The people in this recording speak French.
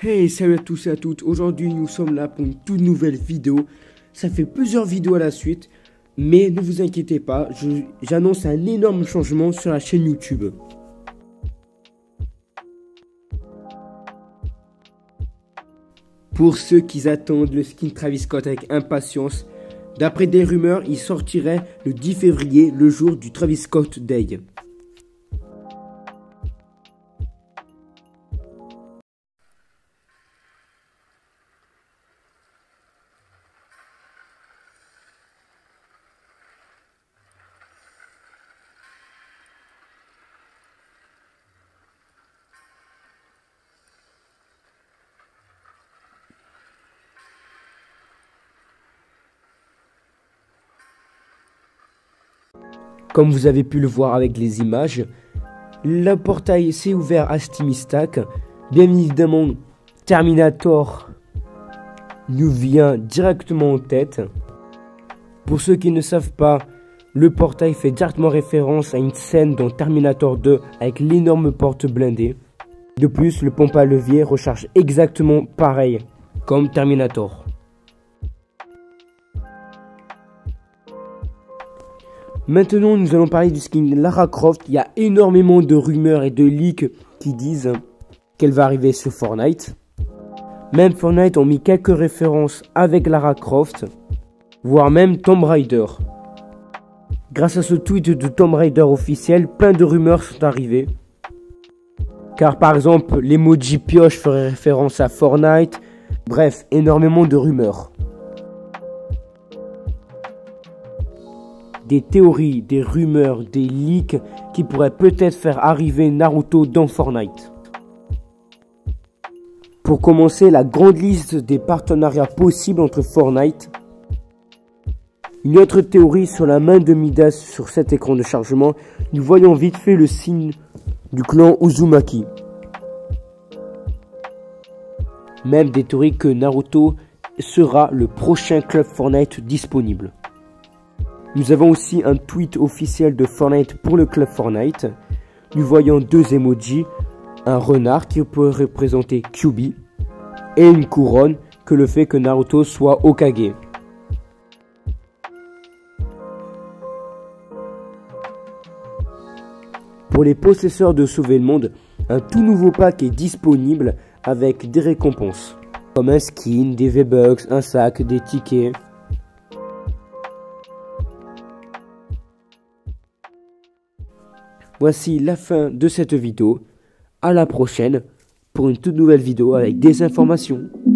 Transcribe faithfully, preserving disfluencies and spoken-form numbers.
Hey, salut à tous et à toutes. Aujourd'hui, nous sommes là pour une toute nouvelle vidéo. Ça fait plusieurs vidéos à la suite, mais ne vous inquiétez pas, je- j'annonce un énorme changement sur la chaîne YouTube. Pour ceux qui attendent le skin Travis Scott avec impatience, d'après des rumeurs, il sortirait le dix février, le jour du Travis Scott Day. Comme vous avez pu le voir avec les images, le portail s'est ouvert à Steamy Stack. Bien évidemment, Terminator nous vient directement en tête. Pour ceux qui ne savent pas, le portail fait directement référence à une scène dans Terminator deux avec l'énorme porte blindée. De plus, le pompe à levier recharge exactement pareil comme Terminator. Maintenant, nous allons parler du skin Lara Croft. Il y a énormément de rumeurs et de leaks qui disent qu'elle va arriver sur Fortnite. Même Fortnite ont mis quelques références avec Lara Croft, voire même Tomb Raider. Grâce à ce tweet de Tomb Raider officiel, plein de rumeurs sont arrivées. Car par exemple, l'emoji pioche ferait référence à Fortnite. Bref, énormément de rumeurs. Des théories, des rumeurs, des leaks qui pourraient peut-être faire arriver Naruto dans Fortnite. Pour commencer, la grande liste des partenariats possibles entre Fortnite. Une autre théorie sur la main de Midas sur cet écran de chargement. Nous voyons vite fait le signe du clan Uzumaki. Même des théories que Naruto sera le prochain club Fortnite disponible. Nous avons aussi un tweet officiel de Fortnite pour le club Fortnite. Nous voyons deux emojis, un renard qui peut représenter Q B et une couronne que le fait que Naruto soit Hokage. Pour les possesseurs de Sauver le Monde, un tout nouveau pack est disponible avec des récompenses, comme un skin, des V-Bucks, un sac, des tickets. Voici la fin de cette vidéo. À la prochaine pour une toute nouvelle vidéo avec des informations.